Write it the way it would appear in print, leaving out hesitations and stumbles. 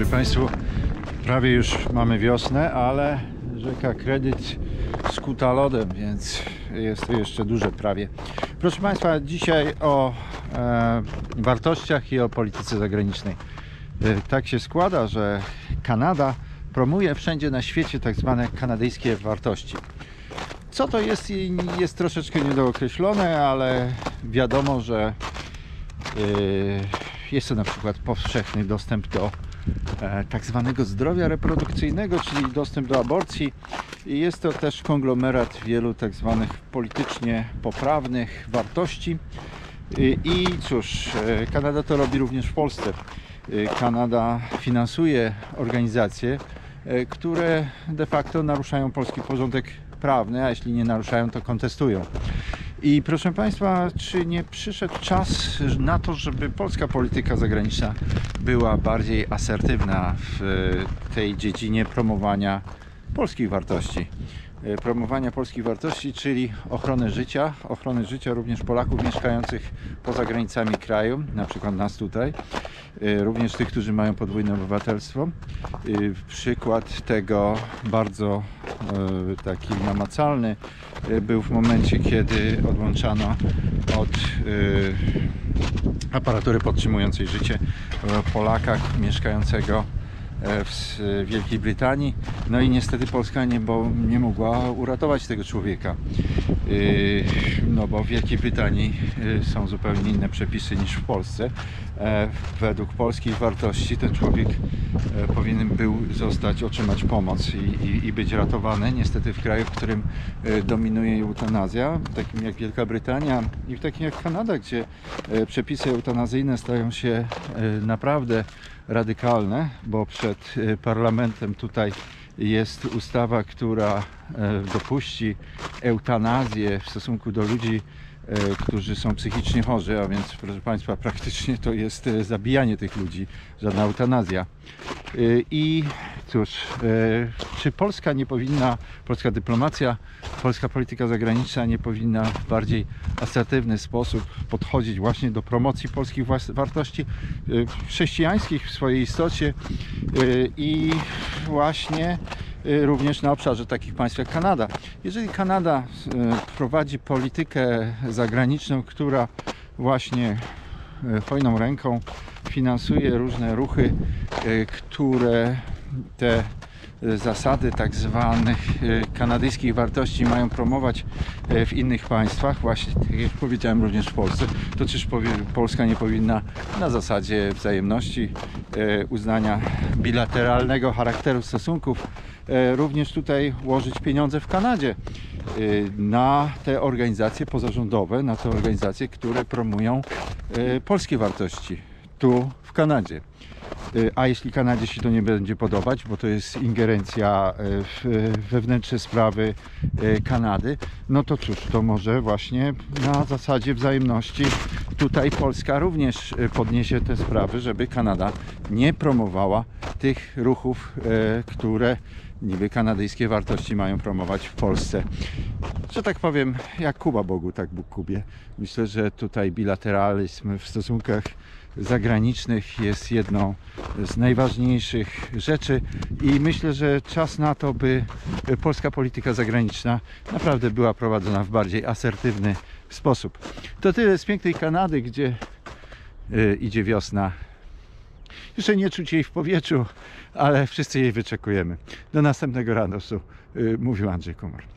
Państwu, prawie już mamy wiosnę, ale rzeka Kredyt skuta lodem, więc jest to jeszcze duże prawie. Proszę Państwa, dzisiaj o wartościach i o polityce zagranicznej. Tak się składa, że Kanada promuje wszędzie na świecie tak zwane kanadyjskie wartości. Co to jest troszeczkę niedookreślone, ale wiadomo, że jest to na przykład powszechny dostęp do tak zwanego zdrowia reprodukcyjnego, czyli dostęp do aborcji. I jest to też konglomerat wielu tak zwanych politycznie poprawnych wartości. I cóż, Kanada to robi również w Polsce. Kanada finansuje organizacje, które de facto naruszają polski porządek prawny, a jeśli nie naruszają, to kontestują. I proszę Państwa, czy nie przyszedł czas na to, żeby polska polityka zagraniczna była bardziej asertywna w tej dziedzinie promowania polskich wartości? Promowania polskich wartości, czyli ochrony życia również Polaków mieszkających poza granicami kraju, na przykład nas tutaj, również tych, którzy mają podwójne obywatelstwo. Przykład tego bardzo taki namacalny był w momencie, kiedy odłączano od aparatury podtrzymującej życie Polaka mieszkającego w Wielkiej Brytanii. No i niestety Polska nie mogła uratować tego człowieka, no bo w Wielkiej Brytanii są zupełnie inne przepisy niż w Polsce. Według polskich wartości ten człowiek powinien był otrzymać pomoc i być ratowany. Niestety w kraju, w którym dominuje eutanazja, takim jak Wielka Brytania i w takim jak Kanada, gdzie przepisy eutanazyjne stają się naprawdę radykalne, bo przed parlamentem tutaj jest ustawa, która dopuści eutanazję w stosunku do ludzi, którzy są psychicznie chorzy, a więc proszę Państwa, praktycznie to jest zabijanie tych ludzi, żadna eutanazja. I cóż, czy Polska nie powinna, polska dyplomacja, polska polityka zagraniczna nie powinna w bardziej asertywny sposób podchodzić właśnie do promocji polskich wartości chrześcijańskich w swojej istocie i właśnie również na obszarze takich państw jak Kanada. Jeżeli Kanada prowadzi politykę zagraniczną, która właśnie hojną ręką finansuje różne ruchy, które te zasady tak zwanych kanadyjskich wartości mają promować w innych państwach, właśnie tak jak powiedziałem, również w Polsce, to czyż Polska nie powinna na zasadzie wzajemności, uznania bilateralnego charakteru stosunków również tutaj łożyć pieniądze w Kanadzie na te organizacje pozarządowe, na te organizacje, które promują polskie wartości tu w Kanadzie. A jeśli Kanadzie się to nie będzie podobać, bo to jest ingerencja w wewnętrzne sprawy Kanady, no to cóż, to może właśnie na zasadzie wzajemności tutaj Polska również podniesie te sprawy, żeby Kanada nie promowała tych ruchów, które niby kanadyjskie wartości mają promować w Polsce. Że tak powiem, jak Kuba Bogu, tak Bóg Kubie. Myślę, że tutaj bilateralizm w stosunkach zagranicznych jest jedną z najważniejszych rzeczy i myślę, że czas na to, by polska polityka zagraniczna naprawdę była prowadzona w bardziej asertywny sposób. To tyle z pięknej Kanady, gdzie idzie wiosna. Jeszcze nie czuć jej w powietrzu, ale wszyscy jej wyczekujemy. Do następnego razu, mówił Andrzej Komor.